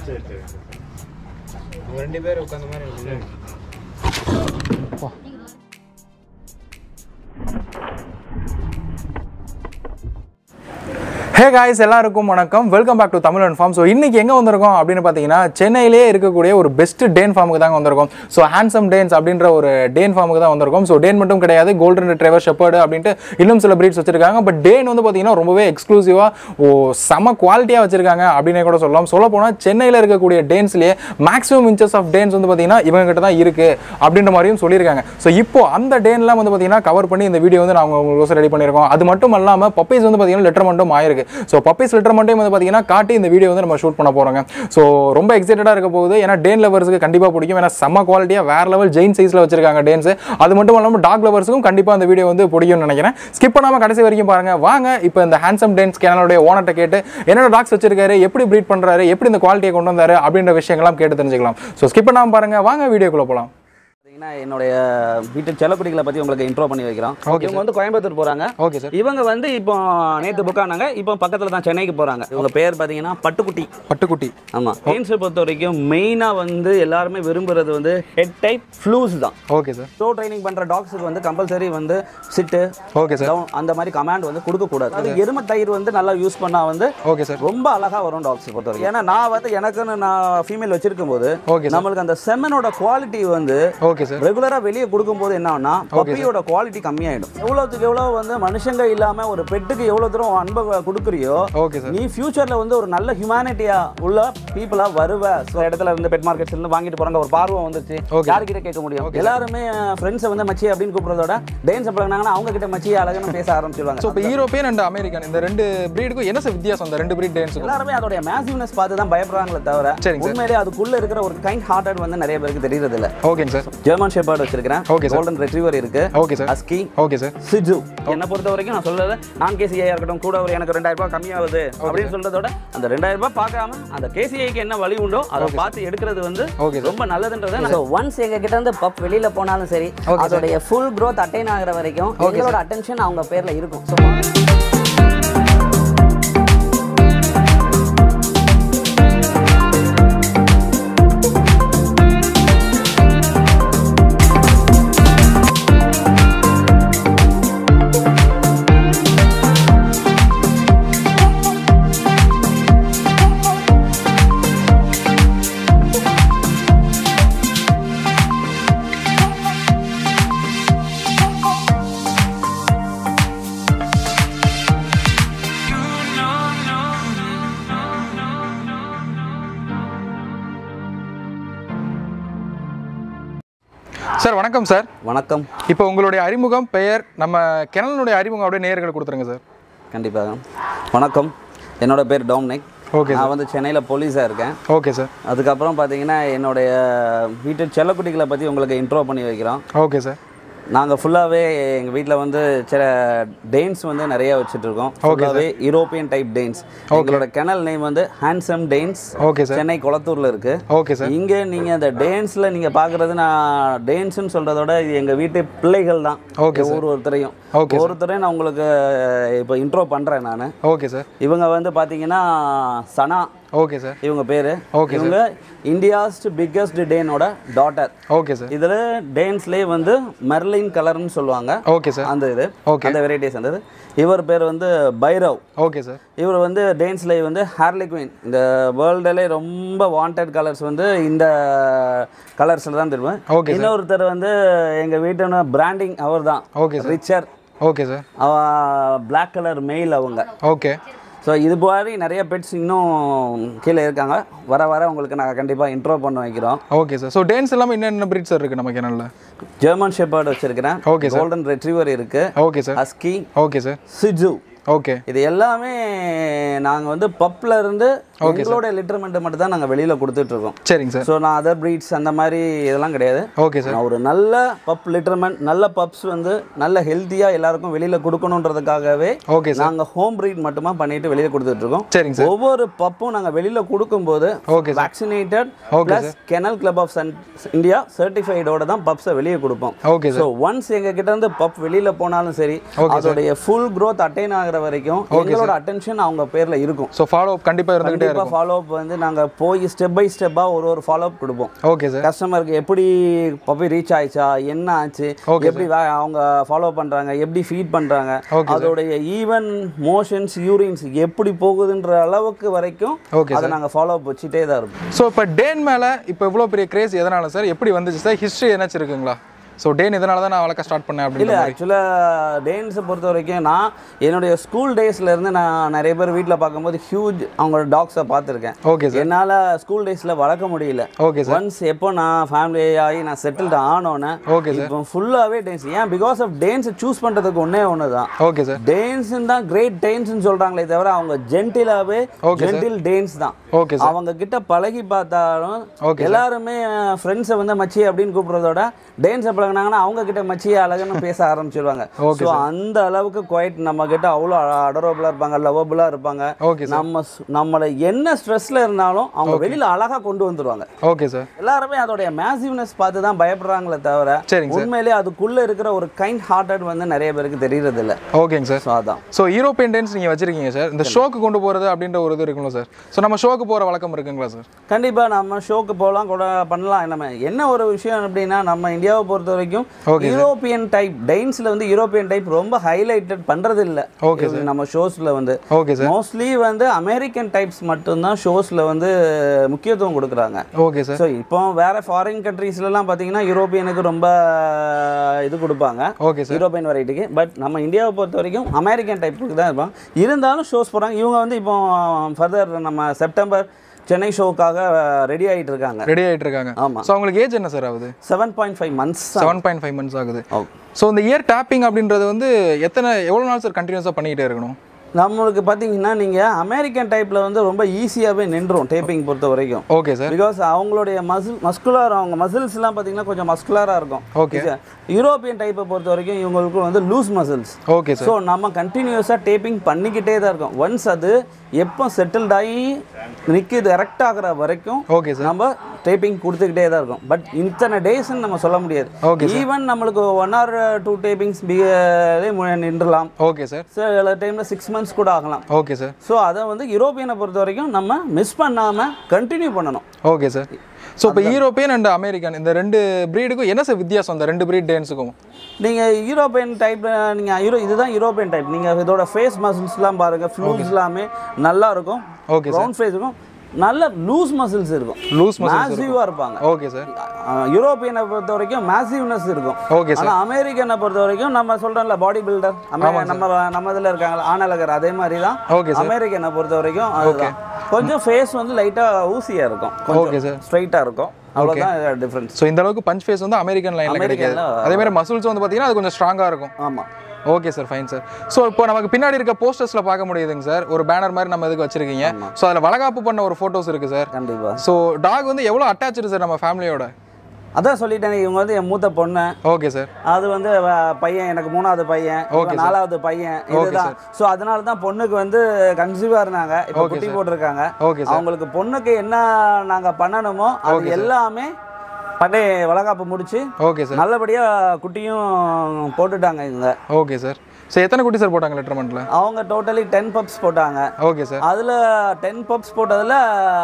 சரி சரி ரெண்டு பேர் உட்கார்ந்த மாதிரி இருக்கு. Hey guys, எல்லாருக்கும் வணக்கம். Welcome back to Tamil and farm. So இன்னைக்கு எங்கே வந்திருக்கோம் அப்படின்னு பார்த்தீங்கன்னா சென்னையிலே இருக்கக்கூடிய ஒரு பெஸ்ட் டேன் ஃபார்முக்கு தாங்க வந்திருக்கோம். ஸோ ஹேண்ட்சம் டேன்ஸ் அப்படின்ற ஒரு டேன் ஃபார்முக்கு தான் வந்திருக்கோம். ஸோ டேன் மட்டும் கிடையாது, கோல்டன் ரிட்ரைவர், ஷெப்பர்டு அப்படின்ட்டு இன்னும் சில பிரீட்ஸ் வச்சிருக்காங்க. பட் டேன் வந்து பார்த்தீங்கன்னா ரொம்பவே எக்ஸ்க்ளூசிவாக செம குவாலிட்டியாக வச்சிருக்காங்க அப்படின்னே கூட சொல்லலாம். சொல்ல போனால் சென்னையில் இருக்கக்கூடிய டேன்ஸ்லேயே மேக்ஸிமம் இன்ச்சஸ் ஆஃப் டேன்ஸ் வந்து பார்த்தீங்கன்னா இவங்க கிட்ட தான் இருக்குது அப்படின்ற மாதிரியும் சொல்லியிருக்காங்க. ஸோ இப்போ அந்த டேன்லாம் வந்து பார்த்தீங்கன்னா கவர் பண்ணி இந்த வீடியோ வந்து நாங்கள் உங்களுக்கு ரெடி பண்ணியிருக்கோம். அது மட்டும் இல்லாமல் பப்பீஸ் வந்து பார்த்தீங்கன்னா லெட்டர்மெண்ட்டும் ஆயிருக்கு. ஸோ பப்பீஸ் லெட்டர்மெண்ட்டையும் வந்து பார்த்தீங்கன்னா காட்டி இந்த வீடியோ வந்து நம்ம ஷூட் பண்ண போகிறோங்க. ஸோ ரொம்ப எக்ஸைட்டடாக இருக்க போகுது. ஏன்னா டேன் லவர்ஸுக்கு கண்டிப்பாக பிடிக்கும். ஏன்னா செம்ம குவாலிட்டியாக வேற லெவல் ஜெயின் சைஸில் வச்சிருக்காங்க டேன்ஸ். அது மட்டும் இல்லாமல் டாக் லவர்ஸுக்கும் கண்டிப்பாக அந்த வீடியோ வந்து பிடிக்கும்னு நினைக்கிறேன். ஸ்கிப் பண்ணாமல் கடைசி வரைக்கும் பாருங்க. வாங்க இப்போ இந்த ஹேண்ட்சம் டேன்ஸ் சேனலுடைய ஓனர்கிட்ட கேட்டு என்னோட டாக்ஸ் வச்சிருக்காரு, எப்படி ப்ரீட் பண்ணுறாரு, எப்படி இந்த குவாலிட்டியை கொண்டு வந்தாரு அப்படின்ற விஷயங்கள்லாம் கேட்டு தெரிஞ்சுக்கலாம். ஸோ ஸ்கிப் பண்ணாமல் பாருங்க, வாங்க வீடியோக்குள்ளே போகலாம். என்னுடைய வீட்டு செல்லக்குட்டிகளை பத்தி உங்களுக்கு இன்ட்ரோ பண்ணி வைக்கிறோம். இவங்க வந்து கோயம்புத்தூர் போறாங்க. Okay sir. இவங்க வந்து இப்போ நேத்து புக் ஆனாங்க. இப்போ பக்கத்துல தான் சென்னைக்கு போறாங்க. இவங்க பேர் பாத்தீங்கன்னா பட்டுக்குட்டி. பட்டுக்குட்டி. ஆமா. டேன்ஸை பொறுத்த வரைக்கும் மெயினா வந்து எல்லாருமே விரும்புறது வந்து ஹெட் டைப் ஃப்ளூஸ் தான். Okay sir. ஷோ ட்ரைனிங் பண்ற டாக்ஸுக்கு வந்து கம்பல்சரி வந்து சிட்டு, ஓகே சார், டவுன் அந்த மாதிரி கமாண்ட் வந்து கொடுக்க கூடாது. அது எருமை டயர் வந்து நல்லா யூஸ் பண்ணா வந்து ஓகே சார் ரொம்ப அழகா வரும் டாக்ஸ் பொறுத்த வரைக்கும். ஏன்னா நான் வந்து எனக்குன்னு நான் ஃபீமேல் வச்சிருக்கும் போது நம்மளுக்கு அந்த செமனோட குவாலிட்டி வந்து ஓகே சார் ரெகுலரா வெளியே கொடுக்கும்போது என்ன ஆகும்னா பப்பியோட குவாலிட்டி கம்மியாயிடும். எவ்வளவுக்கு எவ்வளவு வந்து மனுஷங்க இல்லாம ஒரு பெட்டுக்கு எவ்வளவு தூரம் அன்பை கொடுக்குறியோ நீ ஃபியூச்சர்ல வந்து ஒரு நல்ல ஹியூமனிட்டியா உள்ள பீப்புளா வருவ. இடத்துல இருந்து பெட் மார்க்கெட்ஸ்ல இருந்து வாங்கிட்டு போறாங்க, ஒரு பார்வை வந்துச்சு, யார்கிட்ட கேட்க முடியும்? எல்லாருமே ஃப்ரெண்ட்ஸை வந்து மச்சி அப்படின்னு கூப்பிடுறதோட டேன்ஸ் பழகினாங்கன்னா அவங்க கிட்ட மச்சி அழகுன்னு பேச ஆரம்பிச்சிருவாங்க. இப்போ யூரோப்பியன் அண்ட் அமெரிக்கன் இந்த ரெண்டு பிரீடுக்கும் என்ன சார் வித்தியாசம்? இந்த ரெண்டு பிரீட் டேன்ஸ் எல்லாருமே அதோட மேசிவ்னஸ் பார்த்து தான் பயப்படுறாங்களே தவிர உண்மையிலே அதுக்குள்ள இருக்கிற ஒரு கைண்ட் ஹார்ட்டட் வந்து நிறைய பேருக்கு தெரியறது இல்ல. ஓகேங்க சார். ஜெர்மன் ஷெப்பர்ட் வச்சிருக்கேன். Okay sir. கோல்டன் ரிட்ரீவர் இருக்கு. Okay sir. Husky. Okay sir. Shih tzu. என்ன பொறுத்த வரைக்கும் நான் சொல்றது நான் கேசிஐ இருக்கட்டும் கூட ஒரு எனக்கு 2000 ரூபாய் கம்மியாகுது அப்படின்னு சொல்றதோட அந்த 2000 ரூபாய் பார்க்காம அந்த கேசிஐக்கு என்ன வழி உண்டோ அதை பார்த்து எடுக்கிறது வந்து ரொம்ப நல்லதுன்றது. சோ ஒன்ஸ் எங்க கிட்ட இருந்து பப் வெளியில போனாலும் சரி அதோட ஃபுல் growth அட்டைன் ஆகுற வரைக்கும் எங்களோட அட்டென்ஷன் அவங்க பேர்ல இருக்கும். சோ சார் வணக்கம் சார். வணக்கம். இப்போ உங்களுடைய அறிமுகம், பெயர், நம்ம கெனலுடைய அறிமுகம் அப்படியே நேயர்களுக்கு கொடுத்துருங்க சார். கண்டிப்பாக. வணக்கம், என்னோட பேர் டோம்னிக். ஓகே. நான் வந்து சென்னையில் போலீஸாக இருக்கேன். Okay sir. அதுக்கப்புறம் பார்த்தீங்கன்னா என்னுடைய வீட்டு செல்லக்குட்டிகளை பற்றி உங்களுக்கு இன்ட்ரோ பண்ணி வைக்கிறோம். Okay sir. நாங்கள் ஃபுல்லாகவே எங்கள் வீட்டில் வந்து சில டேன்ஸ் வந்து நிறைய வச்சுட்ருக்கோம். ஃபுல்லாகவே யூரோப்பியன் டைப் டேன்ஸ். எங்களோட கெனல் நேம் வந்து handsome Danes. Okay sir. Chennai கொளத்தூரில் இருக்குது. Okay sir. இங்கே நீங்கள் அந்த டேன்ஸில் நீங்கள் பார்க்குறது நான் டேன்ஸ்ன்னு சொல்கிறதோட இது எங்கள் வீட்டு பிள்ளைகள் தான். ஓகே. ஒருத்தரையும் நான் உங்களுக்கு இப்போ இன்ட்ரோ பண்ணுறேன் நான். Okay sir. இவங்க வந்து பார்த்தீங்கன்னா சனா. Okay sir. இவங்க பேர். ஓகே. இவங்க இந்தியாஸ் பிக்கஸ்ட் டேனோட டாட்டர். Okay sir. இதில் டேன்ஸ்லேயே வந்து மெர்லின் கலர்னு சொல்லுவாங்க. ஓகே சார். அந்த இது அந்த வெரைட்டிஸ் அந்த இது. இவர் பேர் வந்து பைரவ். Okay sir. இவர் வந்து டேன்ஸ்லேயே வந்து ஹார்லி குயின். இந்த வேர்ல்டுலே ரொம்ப வாண்டட் கலர்ஸ் வந்து இந்த கலர்ஸில் தான் தெரியும். ஓகே. இன்னொருத்தர் வந்து எங்கள் வீட்டோட பிராண்டிங் அவர் தான். ஓகே. ரிச்சர். Okay sir. Black colour male அவங்க. ஓகே. ஸோ இது மாதிரி நிறைய பெட்ஸ் இன்னும் கீழே இருக்காங்க. வர வர உங்களுக்கு நாங்கள் கண்டிப்பாக இன்ட்ரோ பண்ண வைக்கிறோம். Okay sir. ஸோ டேன்ஸ் எல்லாமே என்னென்ன பிரீட் சார் இருக்குது நம்ம கெனலில்? ஜெர்மன் ஷெப்பர்ட் வச்சிருக்கிறேன். Okay sir. கோல்டன் ரிட்ரீவர் இருக்குது. Okay sir. Husky. Okay sir. Shih tzu. Okay. இது எல்லாமே நாங்கள் வந்து பப்ல இருந்து எங்களோட லிட்டர்மெண்ட் மட்டும் தான் நாங்கள் வெளியில் கொடுத்துட்டு இருக்கோம். சரிங்க சார். ஸோ நான் அதர் ப்ரீட்ஸ் அந்த மாதிரி இதெல்லாம் கிடையாது. Okay sir. ஒரு நல்ல பப் லிட்டர்மெண்ட், நல்ல பப்ஸ் வந்து நல்ல ஹெல்த்தியாக எல்லாருக்கும் வெளியில் கொடுக்கணுன்றதுக்காகவே ஓகே நாங்கள் ஹோம் ப்ரீட் மட்டுமா பண்ணிட்டு வெளியில் கொடுத்துட்டு இருக்கோம். சரிங்க சார். ஒவ்வொரு பப்பும் நாங்கள் வெளியில் கொடுக்கும்போது okay vaccinated plus kennel club of India சர்டிஃபைடோட தான் பப்ஸை வெளியே கொடுப்போம். ஓகே. ஸோ ஒன்ஸ் எங்கள் கிட்ட இருந்து பப் வெளியில் போனாலும் சரி அதோடைய ஃபுல் க்ரோத் அட்டைன் ஆகிற ஆகுற வரைக்கும் எங்களோட அட்டென்ஷன் அவங்க பேர்ல இருக்கும். சோ ஃபாலோ அப் கண்டிப்பா இருந்துட்டே இருக்கும். ஃபாலோ அப் வந்து நாங்க போய் ஸ்டெப் பை ஸ்டெப்பா ஒரு ஃபாலோ அப் கொடுப்போம். Okay sir. கஸ்டமருக்கு எப்படி பப்பி ரீச் ஆயிச்சா, என்ன ஆச்சு, எப்படி அவங்க ஃபாலோ பண்றாங்க, எப்படி ஃபீட் பண்றாங்க, அதோட ஈவன் மோஷன்ஸ் யூரின்ஸ் எப்படி போகுதுன்ற அளவுக்கு வரைக்கும் அதை நாங்க ஃபாலோ அப் வச்சுட்டே தான் இருப்போம். ஸோ இப்போ டேன் மேலே இப்போ இவ்வளோ பெரிய கிரேஸ் எதனால சார், எப்படி வந்துச்சு சார், ஹிஸ்ட்ரி ஏதாச்சும் இருக்குங்களா? ஸோ டேன் இதனால தான் நான் வளர்க்க ஸ்டார்ட் பண்ணேன் அப்படின்னு. இல்லை, ஆக்சுவலாக டேன்ஸை பொறுத்த வரைக்கும் நான் என்னுடைய ஸ்கூல் டேஸ்லேருந்து நான் நிறைய பேர் வீட்டில் பார்க்கும்போது ஹியூஜ் அவங்களோட டாக்ஸை பார்த்துருக்கேன். Okay sir. என்னால் ஸ்கூல் டேஸில் வளர்க்க முடியல. Okay sir. ஒன்ஸ் எப்போ நான் ஃபேமிலி ஆகி நான் செட்டில்டு ஆனோன்னே ஓகே சார், இப்போ ஃபுல்லாகவே டேன்ஸ். ஏன், பிகாஸ் ஆஃப் டேன்ஸை சூஸ் பண்ணுறதுக்கு ஒன்று தான். Okay sir. டேன்ஸுன்னு தான் கிரேட் டேன்ஸ்னு சொல்கிறாங்களே தவிர அவங்க ஜென்டிலாகவே ஜென்டில் டேன்ஸ் தான். Okay sir. அவங்க கிட்ட பழகி பார்த்தாலும் எல்லாருமே ஃப்ரெண்ட்ஸை வந்து மச்சி அப்படின்னு கூப்பிட்றதோட டேன்ஸை பழகினாங்கன்னா அவங்க கிட்ட மச்சி அழகுன்னு பேச ஆரம்பிச்சிருவாங்க. ஸோ அந்த அளவுக்கு குவைட் நம்ம கிட்ட அவ்வளோ அடரபுளாக இருப்பாங்க, லவபுளாக இருப்பாங்க. நம்மளை என்ன ஸ்ட்ரெஸ்ல இருந்தாலும் அவங்க வெளியில அழகா கொண்டு வந்துருவாங்க. Okay sir. எல்லாருமே அதோடைய மேசிவ்னஸ் பார்த்து தான் பயப்படுறாங்களே தவிர உண்மையிலேயே அதுக்குள்ள இருக்கிற ஒரு கைண்ட் ஹார்ட்டட் வந்து நிறைய பேருக்கு தெரியறது இல்லை. ஓகேங்க சார். அதான். ஸோ யூரோப்பியன் டேன்ஸ் நீங்க வச்சிருக்கீங்க சார், இந்த ஷோக்கு கொண்டு போறது அப்படின்ற ஒரு இது இருக்குங்களா சார்? ஸோ நம்ம ஷோக்கு போற வழக்கம் இருக்குங்களா சார்? கண்டிப்பா நம்ம ஷோக்கு போகலாம், கூட பண்ணலாம். நம்ம என்ன ஒரு விஷயம் அப்படின்னா நம்ம இந்தியாவை பொறுத்த வரைக்கும் யூரோப்பியன் டைப் டேன்ஸ்ல வந்து யூரோப்பியன் டைப் ரொம்ப ஹைலைட்டட் பண்றது இல்ல. Okay sir. நம்ம ஷோஸ்ல வந்து ஓகே சார் மோஸ்ட்லி வந்து அமெரிக்கன் டைப்ஸ் மட்டும் தான் ஷோஸ்ல வந்து முக்கியத்துவம் கொடுக்குறாங்க. Okay sir. ஸோ இப்போ வேற ஃபாரின் கண்ட்ரீஸ்ல எல்லாம் பாத்தீங்கன்னா யூரோப்பியனுக்கு ரொம்ப இது கொடுப்பாங்க. Okay sir. யூரோப்பியன் வெரைட்டிக்கு. பட் நம்ம இந்தியாவை பொறுத்த வரைக்கும் அமெரிக்கன் டைப்புக்கு தான் இருப்பாங்க. இருந்தாலும் ஷோஸ் போறாங்க. இவங்க வந்து இப்போ ஃபர்தர் நம்ம செப்டம்பர் சென்னை ஷோக்காக ரெடி ஆகிட்டு இருக்காங்க. ஆமாம். ஸோ அவங்களுக்கு ஏஜ் என்ன சார் ஆகுது? 7.5 months. 7.5 months ஆகுது. ஸோ இந்த இயர் டேப்பிங் அப்படின்றது வந்து எவ்வளோ நாள் சார் கண்டினியூஸாக பண்ணிக்கிட்டே இருக்கணும்? நம்மளுக்கு பார்த்தீங்கன்னா நீங்கள் அமெரிக்கன் டைப்பில் வந்து ரொம்ப ஈஸியாகவே நின்றும் டேப்பிங் பொறுத்த வரைக்கும். Okay sir. பிகாஸ் அவங்களுடைய மஸ்குலர் அவங்க மசில்ஸ்லாம் பார்த்தீங்கன்னா கொஞ்சம் மஸ்குலராக இருக்கும். Okay sir. யூரோப்பியன் டைப்பை பொறுத்த வரைக்கும் இவங்களுக்கு வந்து loose muscles. Okay sir. So நம்ம கண்டினியூஸாக டேப்பிங் பண்ணிக்கிட்டே தான் இருக்கோம். ஒன்ஸ் அது எப்போ செட்டில்ட் ஆகி நிற்கிது கரெக்ட் ஆகிற வரைக்கும் ஓகே சார் நம்ம டேப்பிங் கொடுத்துக்கிட்டே தான் இருக்கும். பட் இத்தனை டேஸ்ன்னு நம்ம சொல்ல முடியாது. ஈவன் நம்மளுக்கு 1 or 2 டேப்பிங்ஸ் நின்றலாம். Okay sir. சில டைமில் 6 months கூட ஆகலாம். Okay sir. ஸோ அதை வந்து யூரோப்பியனை பொறுத்த வரைக்கும் நம்ம மிஸ் பண்ணாமல் கண்டினியூ பண்ணணும். Okay sir. ஸோ இப்போ யூரோப்பியன் அண்ட் அமெரிக்கன் இந்த 2 ப்ரீடுக்கும் என்ன சார் வித்தியாசம்? இந்த 2 ப்ரீட் டேன்ஸுக்கும் நீங்கள் யூரோப்பியன் டைப் நீங்கள் இதுதான் யூரோப்பியன் டைப். நீங்கள் இதோட ஃபேஸ் மசில்ஸ்லாம் பாருங்கள், ஃப்ளூஸ் எல்லாமே நல்லா இருக்கும். ஓகே. ரவுண்ட் ஃபேஸ் இருக்கும், நல்ல லூஸ் மசில்ஸ் இருக்கும், மேசிவா இருப்பாங்க. Okay sir. யூரோப்பியனை பொறுத்த வரைக்கும் மேசிவ்னஸ் இருக்கும். Okay sir. அமெரிக்கனை பொறுத்த வரைக்கும் நம்ம சொல்றோம்ல பாடி பில்டர், நம்ம இதில் இருக்காங்களா ஆனலகர், அதே மாதிரி தான். ஓகே. அமெரிக்கனை பொறுத்த வரைக்கும் அதுதான் கொஞ்சம் ஃபேஸ் வந்து லைட்டா ஊசியா இருக்கும், கொஞ்சம் ஸ்ட்ரைட்டா இருக்கும். அவ்வளவுதான் டிஃபரன்ஸ். ஸோ இந்த அளவுக்கு பஞ்ச் ஃபேஸ் வந்து அமெரிக்கன் லைன்ல கிடைக்காது. அதே மாதிரி மசில்ஸ் வந்து பார்த்தீங்கன்னா அது கொஞ்சம் ஸ்ட்ராங்கா இருக்கும். ஆமா. Okay sir, fine sir. So இப்போ நமக்கு பின்னாடி இருக்க போஸ்டர்ஸ்ல பார்க்க முடியுதுங்க சார், ஒரு பேனர் மாதிரி நம்ம இதுக்கு வச்சிருக்கீங்க. ஸோ அதில் வளகாப்பு பண்ண ஒரு ஃபோட்டோஸ் இருக்கு சார். கண்டிப்பா. ஸோ டாக் வந்து எவ்வளோ அட்டாச்சு சார் நம்ம ஃபேமிலியோட? அதான் சொல்லிட்டேன், இவங்க வந்து என் மூத்த பொண்ணு. Okay sir. அது வந்து பையன், எனக்கு 3வது பையன், 4வது பையன், இதுதான். ஸோ அதனால தான் பொண்ணுக்கு வந்து கன்சீவாக இருந்தாங்க, இப்போ குட்டி போட்டிருக்காங்க. ஓகே. அவங்களுக்கு பொண்ணுக்கு என்ன நாங்கள் பண்ணணுமோ அது எல்லாமே பண்ணி வளகாப்பு முடிச்சு ஓகே சார் நல்லபடியாக குட்டியும் போட்டுட்டாங்க இவங்க. Okay sir. ஸோ எத்தனை குட்டி சார் போட்டாங்க லெட்டர்மெண்ட்டில்? அவங்க டோட்டலி 10 pups போட்டாங்க. Okay sir. அதில் 10 pups போட்டதில்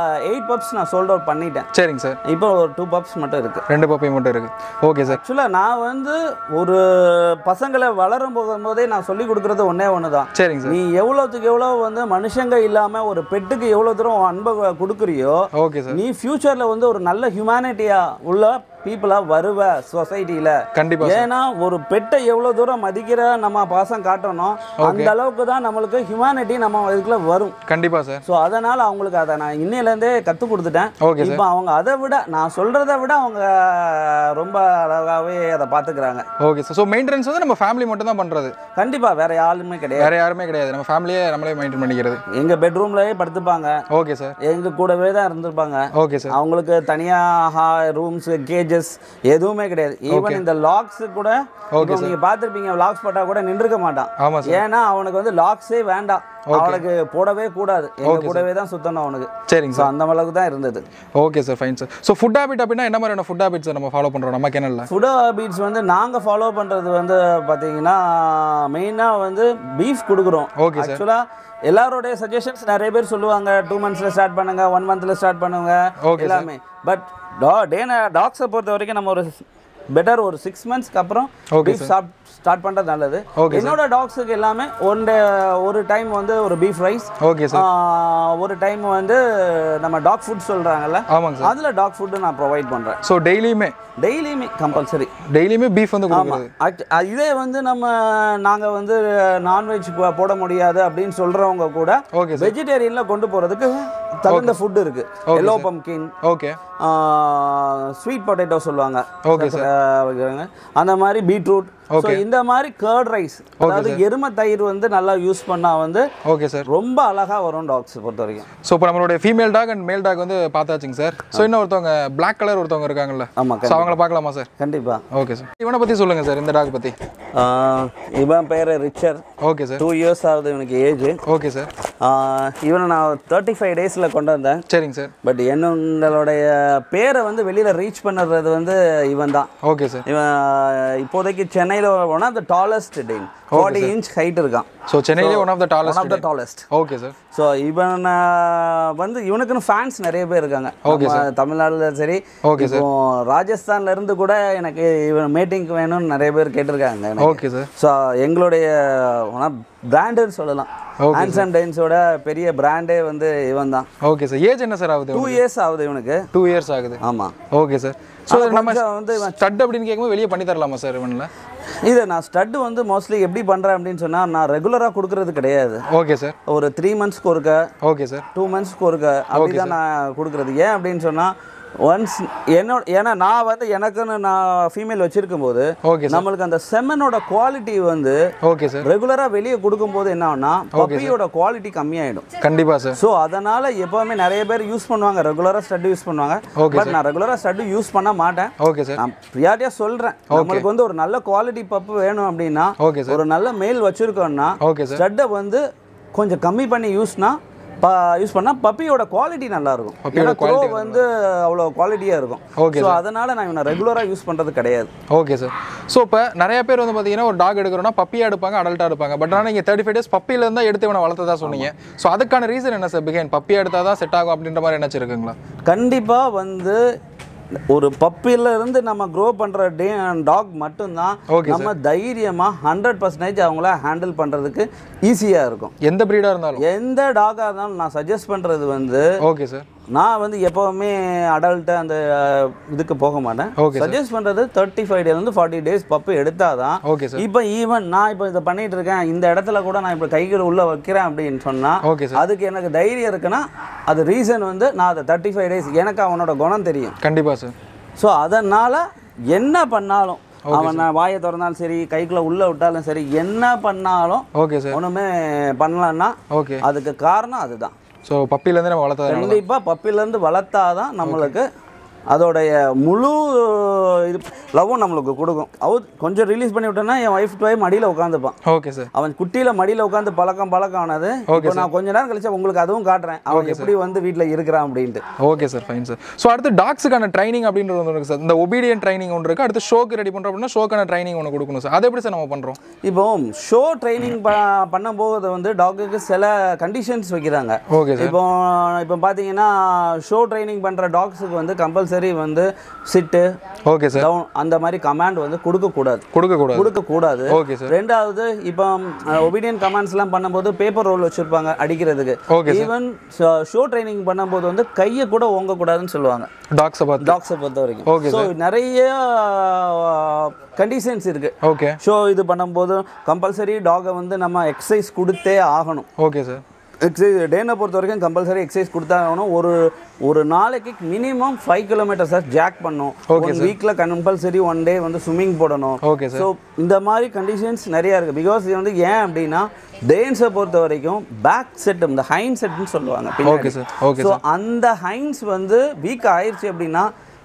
8 pups நான் சோல்ட் அவுட் பண்ணிட்டேன். சரிங்க சார். இப்போ ஒரு 2 pups மட்டும் இருக்குது. 2 puppy மட்டும் இருக்குது. Okay sir. ஆக்சுவலாக நான் வந்து ஒரு பசங்களை வளரும் போகும்போதே நான் சொல்லி கொடுக்குறது ஒன்று தான். சரிங்க சார். நீ எவ்வளோத்துக்கு எவ்வளோ வந்து மனுஷங்க இல்லாமல் ஒரு பெட்டுக்கு எவ்வளோ தூரம் அன்பை கொடுக்குறியோ ஓகே சார் நீ ஃபியூச்சரில் வந்து ஒரு நல்ல ஹியூமனிட்டியாக உள்ள பீப்புளா வருவ சொசைட்டில. கண்டிப்பா. ஏன்னா ஒரு பெட்டை எவ்வளவு தூரம் மதிக்கிற நம்ம பாசம் காட்டணும், அந்த அளவுக்கு தான் நம்மளுக்கு ஹியூமனிட்டி நம்ம இதுக்குள்ள வரும். கண்டிப்பா சார். ஸோ அதனால அவங்களுக்கு அதை நான் இன்னையிலேருந்தே கற்றுக் கொடுத்துட்டேன். இப்போ அவங்க அதை விட நான் சொல்றதை விட அவங்க ரொம்ப அழகாவே அதை பார்த்துக்கிறாங்க. Okay sir. ஸோ மெயின்டெனன்ஸ் வந்து நம்ம ஃபேமிலி மட்டும் தான் பண்றது? கண்டிப்பா. வேற யாருமே கிடையாது. வேற யாருமே கிடையாது. நம்ம ஃபேமிலியே நம்மளே மெயின்டைன் பண்ணிக்கிறது. எங்க பெட்ரூம்லயே படுத்துப்பாங்க. Okay sir. எங்க கூடவே தான் இருந்திருப்பாங்க. Okay sir. அவங்களுக்கு தனியா ரூம்ஸ், கேஜஸ் ஸ்க்ரீச்சஸ் எதுவுமே கிடையாது. ஈவன் இந்த லாக்ஸ் கூட நீங்க பார்த்துருப்பீங்க, லாக்ஸ் போட்டால் கூட நின்றுக்க மாட்டான். ஏன்னா அவனுக்கு வந்து லாக்ஸே வேண்டாம், அவனுக்கு போடவே கூடாது, எங்க கூடவே தான் சுத்தணும் அவனுக்கு. சரிங்க சார், அந்த அளவுக்கு தான் இருந்தது. Okay sir, fine sir. So food habit அப்படின்னா என்ன மாதிரியான ஃபுட் ஹேபிட்ஸ் நம்ம ஃபாலோ பண்ணுறோம் நம்ம கெனல்ல? ஃபுட் ஹேபிட்ஸ் வந்து நாங்கள் ஃபாலோ பண்ணுறது வந்து பார்த்தீங்கன்னா மெயினாக வந்து பீஃப் கொடுக்குறோம். Okay sir. ஆக்சுவலாக எல்லாரோடைய சஜஷன்ஸ் நிறைய பேர் சொல்லுவாங்க 2 months ஸ்டார்ட் பண்ணுங்க, 1 month ஸ்டார்ட் பண்ணுங்க எல்லாமே. பட் டாக்ஸை பொறுத்த வரைக்கும் நம்ம ஒரு பெட்டர் ஒரு 6 monthsக்கு அப்புறம் பீஃப் ஸ்டார்ட் பண்ணுறது நல்லது. என்னோட டாக்ஸுக்கு எல்லாமே ஒரு டைம் வந்து ஒரு பீஃப் ரைஸ், ஒரு டைம் வந்து நம்ம டாக் ஃபுட் சொல்கிறாங்கல்ல, அதில் டாக் ஃபுட்டு நான் ப்ரொவைட் பண்ணுறேன். ஸோ டெய்லியுமே கம்பல்சரி டெய்லியுமே பீஃப் வந்து கொடுக்குறது. இதே வந்து நாங்கள் வந்து நான்வெஜ் போட முடியாது அப்படின்னு சொல்கிறவங்க கூட வெஜிடேரியனில் கொண்டு போகிறதுக்கு தகுந்த ஃபுட் இருக்கு. Yellow pumpkin, okay, sweet potato சொல்லுவாங்க, அந்த மாதிரி பீட்ரூட், இந்த மாதிரி கர்ட் ரைஸ், அதாவது எருமை தயிர் வந்து நல்லா யூஸ் பண்ணா வந்து ஓகே சார் ரொம்ப அழகா வரும் டாக்ஸ் பொறுத்த வரைக்கும். ஸோ இப்போ நம்மளுடைய female dog and male dog வந்து பார்த்தாச்சுங்க சார். ஸோ இன்னும் ஒருத்தவங்க பிளாக் கலர் ஒருத்தவங்க இருக்காங்கல்ல, ஆமாம், ஸோ அவங்கள பார்க்கலாமா சார்? கண்டிப்பா. ஓகே சார், இவனை பற்றி சொல்லுங்க சார், இந்த டாக் பற்றி. இவன் பேர் ரிச்சர். Okay sir. 2 years ஆகுது இவனுக்கு ஏஜ். Okay sir. இவனை நான் 35 daysல கொண்டு வந்தேன். சரிங்க சார். பட் என்னுடைய பேரை வந்து வெளியில ரீச் பண்ணுறது வந்து இவன் தான். Okay sir. இவன் இப்போதைக்கு சென்னையில் one of the tallest Dane, 40 inch height இருக்கான். ஸோ சென்னையிலே one of the tallest. Okay sir. So இவன் வந்து இவனுக்குன்னு ஃபேன்ஸ் நிறைய பேர் இருக்காங்க. Okay sir. தமிழ்நாடுல சரி, ஓகே சார், ராஜஸ்தான்ல இருந்து கூட எனக்கு இவன் மீட்டிங்க்கு வேணும்னு நிறைய பேர் கேட்டிருக்காங்க. Okay sir. ஸோ எங்களுடைய பிராண்டுன்னு சொல்லலாம். ஹேண்ட்ஸம் டேன்ஸோட பெரிய பிராண்டே வந்து இவன் தான். Okay sir. ஏஜ் என்ன சார் ஆகுது? 2 years ஆகுது இவனுக்கு. 2 years ஆகுது. ஆமாம். Okay sir. ஸோ நம்ம வந்து ஸ்டட் அப்படின்னு கேட்கும்போது வெளியே பண்ணி தரலாமா சார் இவனில்? இது நான் ஸ்டட்டு வந்து மோஸ்ட்லி எப்படி பண்ணுறேன் அப்படின்னு சொன்னால், நான் ரெகுலராக கொடுக்கறது கிடையாது. Okay sir. ஒரு 3 monthsக்கு ஒருக்க, ஓகே சார், 2 monthsக்கு ஒருக்க அப்படி தான் நான் கொடுக்குறது. ஏன் அப்படின்னு சொன்னால், ஒன்ஸ் ஏன்னா நான் வந்து எனக்குன்னு நான் ஃபீமேல் வச்சிருக்கும் போது நம்மளுக்கு அந்த செமனோட குவாலிட்டி வந்து ஓகே சார் ரெகுலராக வெளியே கொடுக்கும்போது என்ன ஆகும்னா பப்பியோட குவாலிட்டி கம்மியாயிடும். கண்டிப்பாக சார். ஸோ அதனால் எப்போவுமே நிறைய பேர் யூஸ் பண்ணுவாங்க, ரெகுலராக ஸ்டட் யூஸ் பண்ணுவாங்க. பட் நான் ரெகுலராக ஸ்டட் யூஸ் பண்ண மாட்டேன். Okay sir. நான் ப்ரியாரிட்டியாக சொல்கிறேன், நம்மளுக்கு வந்து ஒரு நல்ல குவாலிட்டி பப்பு வேணும் அப்படின்னா, ஒரு நல்ல மேல் வச்சுருக்கோன்னா ஸ்டட்டை வந்து கொஞ்சம் கம்மி பண்ணி யூஸ் பண்ணால் பப்பியோட குவாலிட்டி நல்லா இருக்கும். ஏன்னா க்ரோ வந்து அவ்வளோ குவாலிட்டியாக இருக்கும். ஓகே. ஸோ அதனால் நான் இவனை ரெகுலராக யூஸ் பண்ணுறது கிடையாது. Okay sir. ஸோ இப்போ நிறைய பேர் வந்து பார்த்தீங்கன்னா ஒரு டாக் எடுக்கிறோன்னா பப்பியாக எடுப்பாங்க, அடல்ட்டாக எடுப்பாங்க. பட் ஆனால் நீங்கள் 35 days பப்பியிலேருந்து தான் எடுத்து இவனை வளர்த்ததா சொன்னீங்க. ஸோ அதுக்கான ரீசன் என்ன சார்? பிகைன் பப்பியாக எடுத்தால் தான் செட் ஆகும் அப்படின்ற மாதிரி என்ன இருக்குங்களா? கண்டிப்பாக வந்து ஒரு பப்பில இருந்து நம்ம க்ரோ பண்ற டாக் மட்டும்தான் நம்ம தைரியமா 100% அவங்கள ஹேண்டில் பண்றதுக்கு ஈஸியா இருக்கும். எந்த பிரீடா இருந்தாலும், எந்த டாகா இருந்தாலும் நான் சஜஸ்ட் பண்றது வந்து ஓகே சார், நான் வந்து எப்பவுமே அடல்ட் அந்த இதுக்கு போக மாட்டேன். சஜஸ்ட் பண்றது 35 days இருந்து 40 days பப்பு எடுத்தாதான். இப்போ ஈவன் நான் இப்போ இதை பண்ணிட்டு இருக்கேன், இந்த இடத்துல கூட நான் இப்போ கைகள் உள்ள வைக்கிறேன் அப்படின்னு சொன்னா அதுக்கு எனக்கு தைரியம் இருக்குன்னா அது ரீசன் வந்து நான் அதை 35 days எனக்கு அவனோட குணம் தெரியும். கண்டிப்பா சார். ஸோ அதனால என்ன பண்ணாலும், அவன் வாயை திறந்தாலும் சரி, கைக்குள்ள உள்ள விட்டாலும் சரி, என்ன பண்ணாலும் ஓகே சார், ஒண்ணுமே பண்ணலன்னா ஓகே, அதுக்கு காரணம் அதுதான். ஸோ பப்பிலேருந்து நம்ம வளர்த்தா கண்டிப்பாக பப்பிலேருந்து வளர்த்தாதான் நம்மளுக்கு அதோடைய முழு இது லவ்வும் நம்மளுக்கு கொடுக்கும். கொஞ்சம் ரிலீஸ் பண்ணி விட்டோன்னா என் ஒய்ஃப் மடியில் உட்காந்துப்பான். Okay sir. அவன் குட்டியில் மடியில் உட்காந்து பழக்கம் ஆனது. இப்போ நான் கொஞ்ச நேரம் கழிச்சு உங்களுக்கு அதுவும் காட்டுறேன், அவன் எப்படி வந்து வீட்டில் இருக்கிறான் அப்படின்ட்டு. Okay sir, fine sir. So அடுத்து டாக்ஸுக்கான ட்ரைனிங் அப்படின்றது ஒன்று இருக்குது சார். இந்த ஒபீடியன்ட் ட்ரைனிங் ஒன்று இருக்குது. அடுத்து ஷோக்கு ரெடி பண்ணுறோம் அப்படின்னா ஷோக்கான ட்ரைனிங் ஒன்று கொடுக்கணும் சார். அது எப்படி சார் நம்ம பண்ணுறோம்? இப்போ ஷோ ட்ரைனிங் பண்ணும்போது வந்து டாக்குக்கு சில கண்டிஷன்ஸ் வைக்கிறாங்க. Okay sir. இப்போ பார்த்தீங்கன்னா ஷோ ட்ரைனிங் பண்ணுற டாக்ஸுக்கு வந்து கம்பல்சரி வந்து சிட்டு, ஓகே சார், டவுன் அந்த மாதிரி கமாண்ட் வந்து கொடுக்கக்கூடாது. Okay sir. ரெண்டாவது இப்போ ஒபீடியன்ட் கமாண்ட்ஸ்லாம் பண்ணும்போது பேப்பர் ரோல் வச்சிருப்பாங்க அடிக்கிறதுக்கு. ஈவன் ஷோ ட்ரைனிங் பண்ணும்போது வந்து கையை கூட ஓங்கக்கூடாதுன்னு சொல்லுவாங்க டாக்ஸை பொறுத்த வரைக்கும். ஸோ நிறைய கண்டிஷன்ஸ் இருக்கு. ஓகே. ஷோ இது பண்ணும்போது கம்பல்சரி டாகை வந்து நம்ம எக்ஸசைஸ் கொடுத்தே ஆகணும். Okay sir. எக்ஸசைஸ் டேனை பொறுத்த வரைக்கும் கம்பல்சரி எக்ஸசைஸ் கொடுத்தாகணும். ஒரு நாளைக்கு மினிமம் 5 kilometers ஜாக் பண்ணும். ஒரு வீக்கில் கம்பல்சரி 1 day வந்து ஸ்விம்மிங் போடணும். Okay sir. ஸோ இந்த மாதிரி கண்டிஷன்ஸ் நிறையா இருக்குது. பிகாஸ் இது வந்து ஏன் அப்படின்னா டேன்ஸை பொறுத்த வரைக்கும் பேக் செட், இந்த ஹைண்ட் செட்னு சொல்லுவாங்க. Okay sir. ஓகே. ஸோ அந்த ஹைண்ட்ஸ் வந்து வீக் ஆயிடுச்சு அப்படின்னா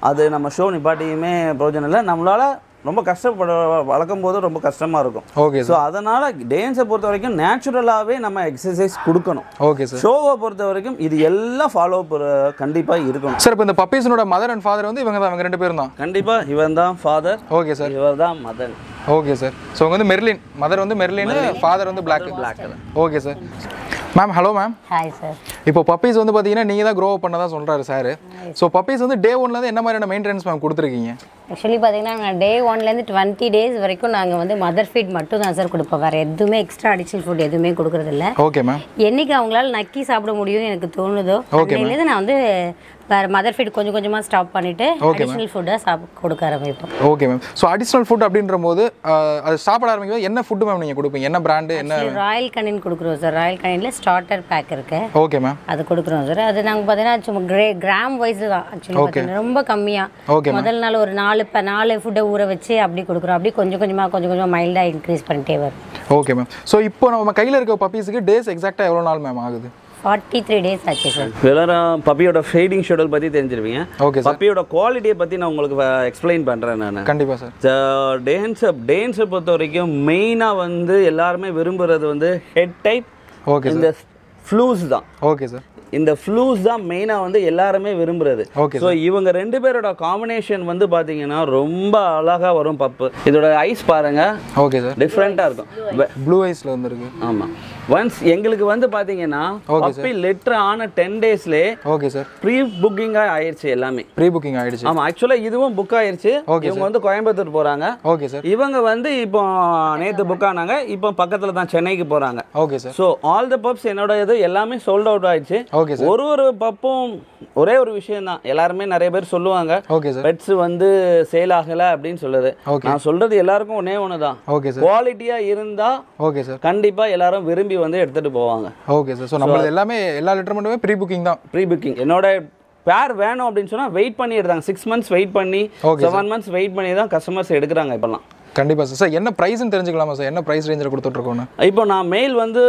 அது நம்ம ஷோ நிப்பாட்டியுமே பிரயோஜனம் இல்லை. நம்மளால் ரொம்ப கஷ்டப்பட வளர்க்கும் போது ரொம்ப கஷ்டமாக இருக்கும். ஓகே. ஸோ அதனால் டேன்ஸை பொறுத்த வரைக்கும் நேச்சுரலாகவே நம்ம எக்ஸசைஸ் கொடுக்கணும். Okay sir. ஷோவை பொறுத்த வரைக்கும் இது எல்லாம் ஃபாலோ கண்டிப்பாக இருக்கணும் சார். இப்போ இந்த பப்பீஸனோட மதர் அண்ட் ஃபாதர் வந்து இவங்க 2 பேரும் தான்? கண்டிப்பாக இவன் தான் ஃபாதர். Okay sir. இவர் தான் மதர். Okay sir. ஸோ அவங்க வந்து மெர்லின், மதர் வந்து மெர்லின், ஃபாதர் வந்து black. Okay sir. Ma'am hello ma'am. Hi sir. இப்போ பப்பீஸ் வந்து பார்த்தீங்கன்னா நீங்கள் தான் க்ரோ அப் பண்ண தான் சொல்கிறாரு சார். ஸோ பப்பீஸ் வந்து டே 1லேருந்து என்ன மாதிரியான மெயின்டெனன்ஸ் மேம் கொடுத்துருக்கீங்க? ஆக்சுவலி பார்த்தீங்கன்னா நாங்கள் டே 1லேருந்து 20 days வரைக்கும் நாங்கள் வந்து மதர் ஃபீட் மட்டும் தான் சார் கொடுப்போம். வேறு எதுவுமே எக்ஸ்ட்ரா அடிஷனல் ஃபுட் எதுவுமே கொடுக்குறதில்ல. Okay ma'am. என்னைக்கு அவங்களால நக்கி சாப்பிட முடியும்னு எனக்கு தோணுதோ அன்னையிலேருந்து நான் வந்து வேறு மதர் ஃபீட் கொஞ்சம் கொஞ்சமாக ஸ்டாப் பண்ணிவிட்டு அடிஷனல் ஃபுட்டாக கொடுக்க ஆரம்பிப்போம். Okay ma'am. So additional food அப்படின்ற போது அது சாப்பிட ஆரம்பிக்கும் என்ன ஃபுட்டு மேம் நீங்கள் கொடுப்பீங்க? என்ன பிராண்டு? என்ன? ராயல் கனின் கொடுக்குறோம் சார். ராயல் கனினில் ஸ்டார்டர் பேக் இருக்கு. Okay ma'am. அது கொடுக்குறோம் சார். அது நாங்கள் பார்த்தீங்கன்னா சும்மா கிராம் வைஸ் தான் ஆக்சுவலி பார்த்தீங்கன்னா ரொம்ப கம்மியாக. ஓகே. முதல் நாள் ஒரு 4 ஃபுட்டை ஊற வச்சு அப்படி கொடுக்குறோம். அப்படி கொஞ்சம் கொஞ்சமாக மைல்டாக இன்க்ரீஸ் பண்ணிட்டே வரும். Okay ma'am. ஸோ இப்போ நம்ம கையில் இருக்க பப்பீஸுக்கு டேஸ் எக்ஸாக்டாக எவ்வளோ நாள் மேம் ஆகுது? 43 days ஆச்சு சார். எல்லாரும் பப்பியோட ஃபீடிங் ஷெட்யூல் பற்றி தெரிஞ்சிருவீங்க. Okay sir. பப்பியோட குவாலிட்டியை பற்றி நான் உங்களுக்கு எக்ஸ்பிளைன் பண்ணுறேன் நான். கண்டிப்பாக சார். டேன்ஸை பொறுத்த வரைக்கும் மெயினாக வந்து எல்லாருமே விரும்புகிறது வந்து ஹெட் டைப். ஓகே. இந்த ஃப்ளூஸ் தான். Okay sir. இந்த ஃப்ளூஸ் தான் மெயினாக வந்து எல்லாருமே விரும்புறது. ஸோ இவங்க 2 பேரோட காம்பினேஷன் வந்து பார்த்தீங்கன்னா ரொம்ப அழகாக வரும் பப்பு. இதோட ஐஸ் பாருங்க. Okay sir. டிஃப்ரெண்ட்டாக இருக்கும். ப்ளூ ஐஸில் வந்துருக்கு. ஆமாம். ஒன்ஸ் எங்களுக்கு வந்து பார்த்தீங்கன்னா பப்பி லிட்டர் ஆன 10 daysலே ஓகே சார் ப்ரீ புக்கிங்காக ஆயிடுச்சு. எல்லாமே ப்ரீ புக்கிங் ஆயிடுச்சு. ஆமாம். ஆக்சுவலாக இதுவும் புக் ஆயிடுச்சு. இவங்க வந்து கோயம்புத்தூர் போகிறாங்க. Okay sir. இவங்க வந்து இப்போ நேற்று புக் ஆனாங்க. இப்போ பக்கத்தில் தான் சென்னைக்கு போகிறாங்க. Okay sir. So all the pups என்னோட இது எல்லாமே சோல்ட் அவுட் ஆயிடுச்சு. Okay sir. ஒரு பப்பும் ஒரே ஒரு விஷயம் தான் எல்லாருமே நிறைய பேர் சொல்லுவாங்க. Okay sir. பெட்ஸ் வந்து சேல் ஆகலை அப்படின்னு சொல்லுது. நான் சொல்றது எல்லாருக்கும் ஒன்று தான். Okay sir. குவாலிட்டியாக இருந்தால் ஓகே சார் கண்டிப்பாக எல்லாரும் விரும்பி வந்து எடுத்துகிட்டு போவாங்க. Okay sir. ஸோ நம்மளது எல்லாமே எல்லா லிட்டர்மெண்ட்டுமே ப்ரீ புக்கிங் தான். Pre booking. என்னோட பேர் வேணும் அப்படின்னு சொன்னால் வெயிட் பண்ணி எடுத்தாங்க. 6 months வெயிட் பண்ணி 7 months வெயிட் பண்ணி தான் கஸ்டமர்ஸ் எடுக்கிறாங்க இப்போல்லாம். கண்டிப்பாக சார். சார் என்ன ப்ரைஸ்ன்னு தெரிஞ்சுக்கலாமா சார்? என்ன ப்ரைஸ் ரேஞ்சில் கொடுத்துட்ருக்கோன்னு? இப்போ நான் மெயில் வந்து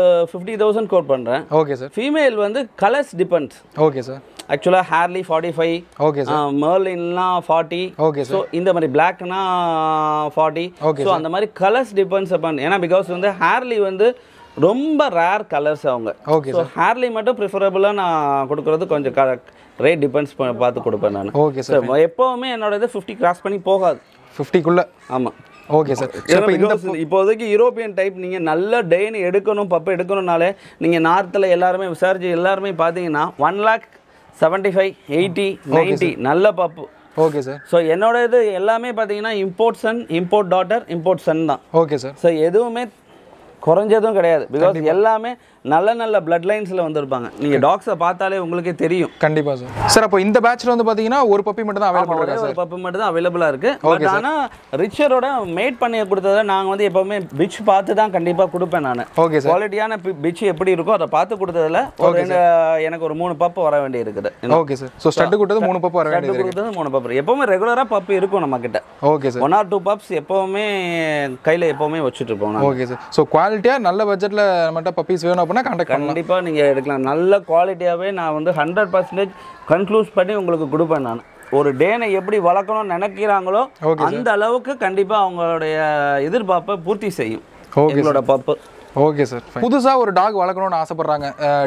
50,000 கோட் பண்ணுறேன். Okay sir. ஃபீமேல் வந்து கலர்ஸ் டிபெண்ட்ஸ். Okay sir. ஆக்சுவலாக ஹேர்லி 45. Okay sir. மெர்லின்லாம் 40. Okay sir. ஸோ இந்த மாதிரி பிளாக்னா 40. ஓகே. ஸோ அந்த மாதிரி கலர்ஸ் டிபெண்ட்ஸ் அப்பான். ஏன்னா பிகாஸ் வந்து ஹேர்லி வந்து ரொம்ப ரேர் கலர்ஸ் அவங்க. Okay sir. ஹேர்லி மட்டும் ப்ரிஃபரபுளாக நான் கொடுக்குறது கொஞ்சம் ரேட் டிபெண்ட்ஸ் பார்த்து கொடுப்பேன் நான். Okay sir. எப்போவுமே என்னோட இது 50 கிராஸ் பண்ணி போகாது. 50க்குள்ளே. ஆமாம். Okay sir. இப்போதைக்கு யூரோப்பியன் டைப் நீங்கள் நல்ல டேன் எடுக்கணும் பப்பு எடுக்கணும்னாலே நீங்கள் நார்த்தில் எல்லாருமே விசாரிச்சு எல்லாருமே பார்த்தீங்கன்னா 1,75,000 80 90 நல்ல பப்பு. Okay sir. ஸோ என்னோட இது எல்லாமே பார்த்தீங்கன்னா import son, import daughter, import son தான். Okay sir. ஸோ எதுவுமே குறைஞ்சதும் கிடையாது. பிகாஸ் எல்லாமே நல்ல பிளட் லைன்ஸில் வந்திருப்பாங்க. நீங்கள் டாக்ஸை பார்த்தாலே உங்களுக்கே தெரியும். கண்டிப்பாக சார். சார் அப்போ இந்த பேட்சில் வந்து பார்த்தீங்கன்னா ஒரு பப்பி மட்டும் தான் அவைலபிள் இருக்கு. ஒரு பப்பி மட்டும் தான் அவைலபிளாக இருக்குது. பட் ஆனால் ரிச்சரோட மேட் பண்ணி கொடுத்ததை நாங்கள் வந்து எப்போவுமே பிச் பார்த்து தான் கண்டிப்பாக கொடுப்பேன் நான். Okay sir. குவாலிட்டியான பிச் எப்படி இருக்கோ அதை பார்த்து கொடுத்ததில் எனக்கு ஒரு 3 பப்பு வர வேண்டி இருக்குது. Okay sir. ஸோ ஸ்டட்டு கொடுத்தது 3 பப்பு வர வேண்டியது இருக்குது. கொடுத்தது 3 பப்பு. எப்போவுமே ரெகுலராக பப்பு இருக்கும் நம்மக்கிட்ட. Okay sir. 1 or 2 பப்ஸ் எப்போவுமே கையில் எப்போவுமே வச்சுட்டு இருப்போம். Okay sir. ஸோ குவாலிட்டியாக நல்ல பட்ஜெட்டில் நம்மகிட்ட பப்பீஸ் வேணும் அப்படின்னா கான்டாக்ட் கண்டிப்பாக நீங்கள் எடுக்கலாம். நல்ல குவாலிட்டியாகவே நான் வந்து 100% கன்க்ளூஸ் பண்ணி உங்களுக்கு கொடுப்பேன் நான். ஒரு டேனை எப்படி வளர்க்கணும்னு நினைக்கிறாங்களோ அந்த அளவுக்கு கண்டிப்பாக அவங்களுடைய எதிர்பார்ப்பை பூர்த்தி செய்யும் எங்களோட பப்பு. Okay sir. புதுசாக ஒரு டாக் வளர்க்கணும்னு ஆசைப்படுறாங்க.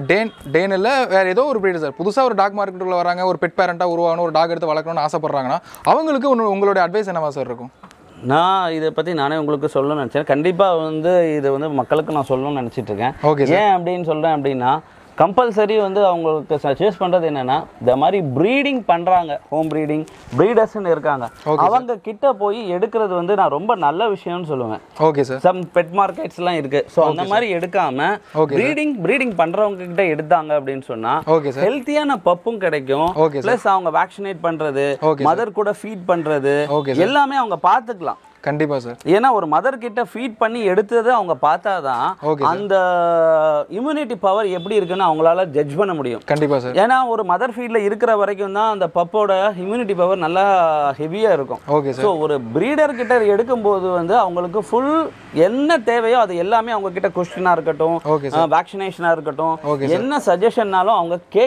டேன் இல்லை வேறு ஏதோ ஒரு ப்ரீடு சார். புதுசாக ஒரு டாக் மார்க்கெட்டுக்குள்ள வராங்க, ஒரு பெட் பேரண்ட்டாக உருவாகணும், ஒரு டாக் எடுத்து வளர்க்கணும்னு ஆசைப்படுறாங்கன்னா அவங்களுக்கு உங்களுடைய அட்வைஸ் என்னவா சார் இருக்கும்? நான் இதை பற்றி நானே உங்களுக்கு சொல்லணும்னு நினச்சேன். கண்டிப்பாக வந்து இது வந்து மக்களுக்கு நான் சொல்லணும்னு நினச்சிட்ருக்கேன். ஓகே. ஏன் அப்படின்னு சொல்கிறேன் அப்படின்னா கம்பல்சரி வந்து அவங்களுக்கு சஜஸ்ட் பண்ணுறது என்னென்னா இந்த மாதிரி ப்ரீடிங் பண்ணுறாங்க, ஹோம் ப்ரீடிங் ப்ரீடர்ஸ்ன்னு இருக்காங்க, அவங்க கிட்ட போய் எடுக்கிறது வந்து நான் ரொம்ப நல்ல விஷயம்னு சொல்லுவேன். Okay sir. சம் பெட் மார்க்கெட்ஸ்லாம் இருக்குது. ஸோ அந்த மாதிரி எடுக்காம ப்ரீடிங் பண்ணுறவங்க கிட்ட எடுத்தாங்க அப்படின்னு சொன்னால் ஹெல்த்தியான பப்பும் கிடைக்கும். ப்ளஸ் அவங்க வேக்சினேட் பண்ணுறது, மதர் கூட ஃபீட் பண்ணுறது எல்லாமே அவங்க பார்த்துக்கலாம். கண்டிப்பாக சார். ஏன்னா ஒரு மதர் கிட்ட ஃபீட் பண்ணி எடுத்தது அவங்க பார்த்தாதான் அந்த இம்யூனிட்டி பவர் எப்படி இருக்குன்னு அவங்களால ஜட்ஜ் பண்ண முடியும். கண்டிப்பாக சார். ஏன்னா ஒரு மதர் ஃபீல்டில் இருக்கிற வரைக்கும் தான் அந்த பப்போட இம்யூனிட்டி பவர் நல்லா ஹெவியாக இருக்கும். Okay sir. ஸோ ஒரு ப்ரீடர் கிட்ட எடுக்கும்போது வந்து அவங்களுக்கு ஃபுல் என்ன தேவையோ அது எல்லாமே அவங்க கிட்ட கொஸ்டினாக இருக்கட்டும், வேக்சினேஷனாக இருக்கட்டும், என்ன சஜஷன்னாலும் அவங்க கேட்கலாம்.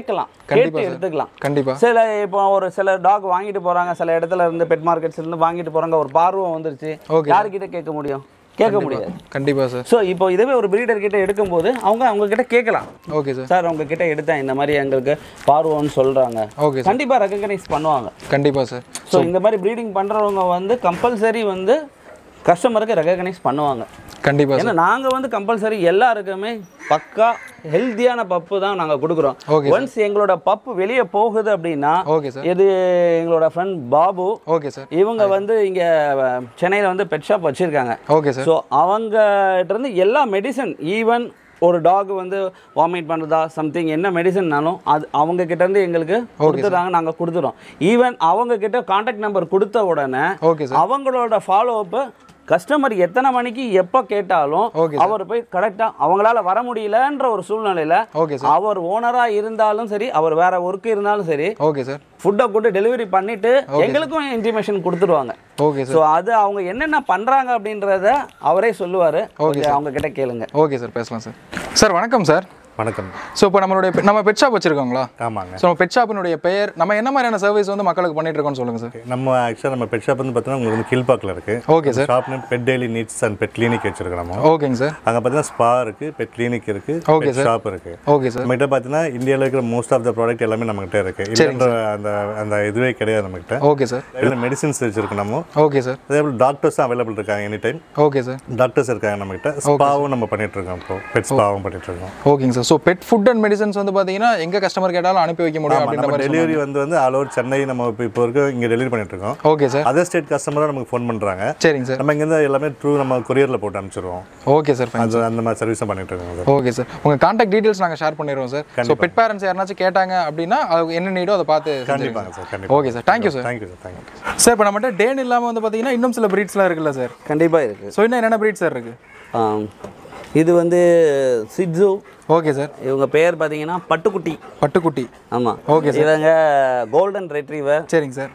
கேட்டு எடுத்துக்கலாம். கண்டிப்பா இப்போ ஒரு சில டாக் வாங்கிட்டு போறாங்க, சில இடத்துல இருந்து பெட் மார்க்கெட்ஸ்ல இருந்து வாங்கிட்டு போறாங்க, ஒரு பார்வை வந்துருச்சு, யாருக்கிட்ட கேட்க முடியும்? கேட்க முடியாது. கண்டிப்பா சார். ஸோ இப்போ இதுவே ஒரு பிரீடர் கிட்ட எடுக்கும்போது அவங்க கிட்ட கேட்கலாம். Okay sir. சார் உங்க கிட்ட எடுத்தேன், இந்த மாதிரி எங்களுக்கு பார்வோன்னு சொல்றாங்க. ஓகே, கண்டிப்பா ரெகக்னைஸ் பண்ணுவாங்க. கண்டிப்பா சார். ஸோ இந்த மாதிரி ப்ரீடிங் பண்றவங்க வந்து கம்பல்சரி வந்து கஸ்டமருக்கு ரெகக்னைஸ் பண்ணுவாங்க. கண்டிப்பா. ஏன்னா நாங்கள் வந்து கம்பல்சரி எல்லாருக்குமே பக்கா ஹெல்த்தியான பப்பு தான் நாங்கள் கொடுக்குறோம். ஒன்ஸ் எங்களோட பப்பு வெளியே போகுது அப்படின்னா, இது எங்களோட ஃப்ரெண்ட் பாபு, ஓகே சார், இவங்க வந்து இங்கே சென்னையில் வந்து பெட் ஷாப் வச்சுருக்காங்க. Okay sir. ஸோ அவங்ககிட்ட இருந்து எல்லா மெடிசன், ஈவன் ஒரு டாக் வந்து வாமிட் பண்ணுறதா சம்திங் என்ன மெடிசன்னாலும் அது அவங்க கிட்டேருந்து எங்களுக்கு கொடுத்துட்டாங்க, நாங்கள் கொடுத்துறோம். ஈவன் அவங்க கிட்ட கான்டாக்ட் நம்பர் கொடுத்த உடனே அவங்களோட ஃபாலோ அப்பு கஸ்டமர் எத்தனை மணிக்கு எப்போ கேட்டாலும் அவர் போய் கரெக்டாக அவங்களால வர முடியலன்ற ஒரு சூழ்நிலையில் அவர் ஓனராக இருந்தாலும் சரி, அவர் வேற ஒர்க்கு இருந்தாலும் சரி, ஓகே சார், ஃபுட்டை கொண்டு டெலிவரி பண்ணிட்டு எங்களுக்கும் இன்டிமேஷன் கொடுத்துருவாங்க. Okay sir. ஸோ அது அவங்க என்னென்ன பண்ணுறாங்க அப்படின்றத அவரே சொல்லுவார். ஓகே, அவங்க கிட்ட கேளுங்க. ஓகே சார், பேசலாம் சார். சார் வணக்கம் சார். வணக்கம். ஸோ இப்போ நம்ம பெட் ஷாப் வச்சிருக்கோங்களா? ஆமாங்க. ஸோ பெட் ஷாப்பினுடைய பெயர், நம்ம என்ன மாதிரியான சர்வீஸ் வந்து மக்களுக்கு பண்ணிட்டு இருக்கோம்னு சொல்லுங்க சார். நம்ம பெட் ஷாப் வந்து பார்த்தீங்கன்னா உங்களுக்கு வந்து கீழ்பாக்கில் இருக்கு. Okay sir. Shop name pet daily needs and pet clinic வச்சிருக்கோம். ஓகேங்க சார். அங்கே பார்த்தீங்கன்னா ஸ்பா இருக்கு, பெட் கிளினிக் இருக்கு, ஓகே சார், ஷாப் இருக்கு. Okay sir. நம்மகிட்ட பார்த்தீங்கன்னா இந்தியாவில் இருக்கிற மோஸ்ட் ஆஃப் த ப்ராடக்ட் எல்லாமே நம்மகிட்ட இருக்கு. இல்லைன்ற அந்த இதுவே கிடையாது நம்மகிட்ட. Okay sir. இதில் மெடிசின்ஸ் வச்சிருக்கோம் நம்ம. Okay sir. அதே போல் டாக்டர்ஸும் அவைலபிள் இருக்காங்க any time. Okay sir. Doctors இருக்காங்க நம்மகிட்ட. ஸ்பாவும் நம்ம பண்ணிட்டு இருக்கோம். இப்போ பெட் ஸ்பாவும் பண்ணிட்டு இருக்கோம். ஓகேங்க sir. So pet food and medicines வந்து பார்த்தீங்கன்னா எங்க கஸ்டமர் கேட்டாலும் அனுப்பி வைக்க முடியும் அப்படின்ற மாதிரி டெலிவரி வந்து ஆல் ஓவர் சென்னை நம்ம இப்போ இருக்க இங்கே டெலிவரி பண்ணிட்டு இருக்கோம். Okay sir. அதர் ஸ்டேட் கஸ்டமராக நமக்கு ஃபோன் பண்ணுறாங்க. சரிங்க சார். நம்ம இங்கேருந்து எல்லாமே த்ரூ நம்ம கொரியரில் போட்டு அனுப்பிச்சிடுவோம். ஓகே சார், அந்த மாதிரி சர்வீஸும் பண்ணிட்டு இருக்கோம் சார். Okay sir. உங்கள் கான்டாக்ட் டீடைல்ஸ் நாங்கள் ஷேர் பண்ணிடுவோம் சார். ஸோ பெட் பேரண்ட்ஸ் யாருனாச்சும் கேட்டாங்க அப்படின்னா அது என்ன நீடோ அதை பார்த்து கண்டிப்பாங்க சார். கண்டிப்பாக. Okay sir, thank you sir. Thank you sir. Thank you sir. இப்போ நம்மகிட்ட டேன் இல்லாமல் வந்து பார்த்தீங்கன்னா இன்னும் சில ப்ரீட்ஸ்லாம் இருக்குல்ல சார்? கண்டிப்பாக இருக்குது. ஸோ இன்னும் என்னென்ன ப்ரீட் சார் இருக்குது? இது வந்து சிட்ஸு. Okay sir. இவங்க பேர் பார்த்தீங்கன்னா பட்டுக்குட்டி. பட்டுக்குட்டி. ஆமாம். Okay sir. இவங்க கோல்டன் ரெட்ரீவர். சரிங்க சார்.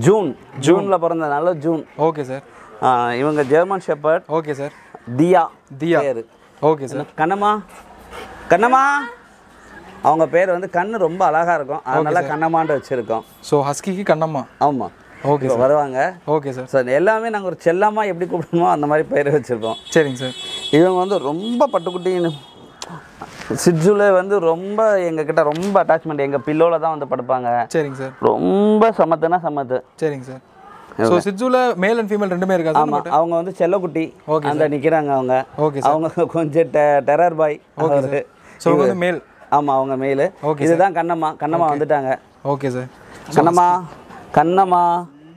ஜூனில் பிறந்ததுனால ஜூன். Okay sir. இவங்க German shepherd. Okay sir. Diya பேர். Okay sir. கண்ணம்மா அவங்க பேர் வந்து கண்ணு ரொம்ப அழகாக இருக்கும், அதனால கண்ணம்மான்னு வச்சுருக்கோம். ஸோ ஹஸ்கிக்கு கண்ணம்மா. ஆமாம். Okay sir. வருவாங்க. Okay sir. சார் எல்லாமே நாங்கள் ஒரு செல்லம்மா எப்படி கூப்பிடணுமோ அந்த மாதிரி பேர் வச்சுருக்கோம். சரிங்க சார். இவங்க வந்து ரொம்ப பட்டுக்குட்டின்னு சிட்ஸுல வந்து ரொம்ப எங்ககிட்ட ரொம்ப அட்டாச்மெண்ட், எங்கள் பில்லோவில் தான் வந்து படுப்பாங்க. சரிங்க சார். ரொம்ப சமத்து. சரிங்க sir. So சிட்ஸுல male and female ரெண்டுமே இருக்கா? ஆமாம். அவங்க வந்து செல்லக்குட்டி அந்த நிற்கிறாங்க அவங்க. ஓகே. அவங்க கொஞ்சம் terror boy. Okay sir. So அவங்க வந்து மேல். ஆமாம், அவங்க மேல். இதுதான் கண்ணம்மா வந்துட்டாங்க. Okay sir. கண்ணம்மா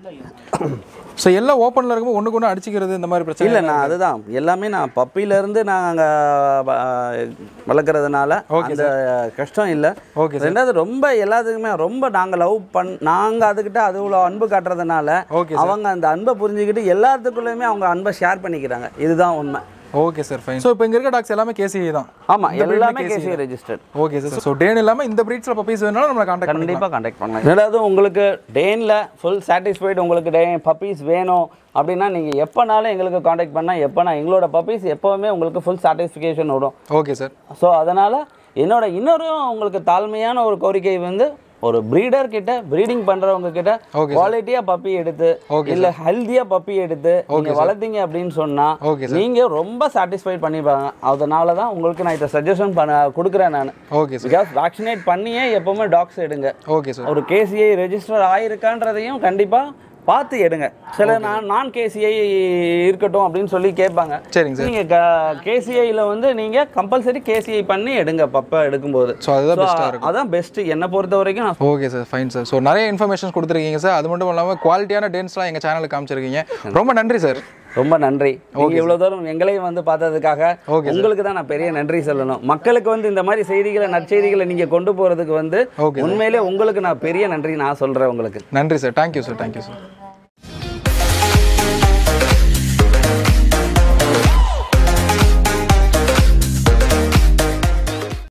ஸோ எல்லாம் ஓப்பனில் இருக்கும்போது ஒன்றுக்கு ஒன்று அடிச்சிக்கிறது இந்த மாதிரி பிரச்சனை இல்லை. நான் அதுதான் எல்லாமே நான் பப்பிலேருந்து நாங்கள் வளர்க்குறதுனால அந்த கஷ்டம் இல்லை. ஓகே. ரெண்டாவது ரொம்ப எல்லாத்துக்குமே ரொம்ப நாங்கள் அதுக்கிட்ட அது இவ்வளோ அன்பு காட்டுறதுனால அவங்க அந்த அன்பை புரிஞ்சுக்கிட்டு எல்லாத்துக்குள்ளேயுமே அவங்க அன்பை ஷேர் பண்ணிக்கிறாங்க. இதுதான் உண்மை. Okay sir, fine. ஸோ இப்போ இங்கே இருக்க டாக்ஸ் எல்லாமே கேசிஐ தான்? ஆமாம், எல்லாமே KCI registered. Okay sir. So Dane இல்லாமல் இந்த ப்ரீட்ஸில் பப்பீஸ் வேணாலும் நம்மளை கண்டிப்பாக கான்டாக்ட் பண்ணலாம். ரெண்டாவது உங்களுக்கு டேனில் ஃபுல் சாட்டிஸ்ஃபைடு உங்களுக்கு பப்பீஸ் வேணும் அப்படின்னா நீங்கள் எப்போனாலும் எங்களுக்கு கான்டாக்ட் பண்ணால் எங்களோட பப்பீஸ் எப்போவுமே உங்களுக்கு ஃபுல் சாட்டிஸ்ஃபிகேஷன் வரும். Okay sir. ஸோ அதனால் இன்னொரு உங்களுக்கு தாழ்மையான ஒரு கோரிக்கை வந்து ஒரு பிரீடர் கிட்ட ப்ரீடிங் பண்றவங்க கிட்ட குவாலிட்டியா பப்பி எடுத்து இல்ல ஹெல்தியா பப்பி எடுத்து நீங்க வளர்த்தீங்க அப்படின்னு சொன்னா நீங்க ரொம்ப சாட்டிஸ்ஃபைட் பண்ணிப்பாங்க. அதனால தான் உங்களுக்கு நான் இதை சஜஷன் கொடுக்குறேன் நான். Okay sir. பிகாஸ் வேக்சினேட் பண்ணியே எப்பவுமே டாக்ஸ் எடுங்க. Okay sir. ஒரு கேசிஐ ரெஜிஸ்டர் ஆயிருக்கான்றதையும் கண்டிப்பா பார்த்து எடுங்க. சில நான் கேசிஐ இருக்கட்டும் அப்படின்னு சொல்லி கேட்பாங்க. சரிங்க சார். நீங்கள் கேசிஐயில் வந்து நீங்கள் கம்பல்சரி கேசிஐ பண்ணி எடுங்க பப்பை எடுக்கும்போது. ஸோ அதுதான் பெஸ்ட்டாக இருக்கும். அதான் பெஸ்ட்டு என்னை பொறுத்த வரைக்கும். Okay sir, fine sir. So நிறைய இன்ஃபர்மேஷன் கொடுத்துருக்கீங்க சார். அது மட்டும் இல்லாமல் குவாலிட்டியான டேன்ஸ்லாம் எங்கள் சேனலுக்கு காமிச்சிருக்கீங்க. ரொம்ப நன்றி சார். ரொம்ப நன்றி. நீங்கள் இவ்வளோ தூரம் எங்களையும் வந்து பார்த்ததுக்காக உங்களுக்கு தான் நான் பெரிய நன்றி சொல்லணும். மக்களுக்கு வந்து இந்த மாதிரி செய்திகளை நற்செய்திகளை நீங்கள் கொண்டு போகிறதுக்கு வந்து உண்மையிலே உங்களுக்கு நான் பெரிய நன்றி நான் சொல்கிறேன் உங்களுக்கு. நன்றி sir. Thank you sir. Thank you sir.